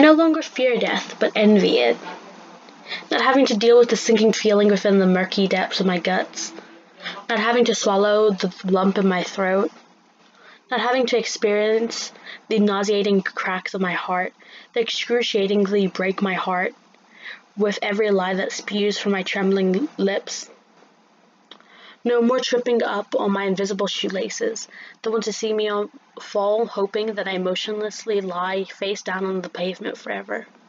no longer fear death, but envy it. Not having to deal with the sinking feeling within the murky depths of my guts. Not having to swallow the lump in my throat. Not having to experience the nauseating cracks of my heart that excruciatingly break my heart with every lie that spews from my trembling lips. No more tripping up on my invisible shoelaces, the one to see me fall, hoping that I motionlessly lie face down on the pavement forever.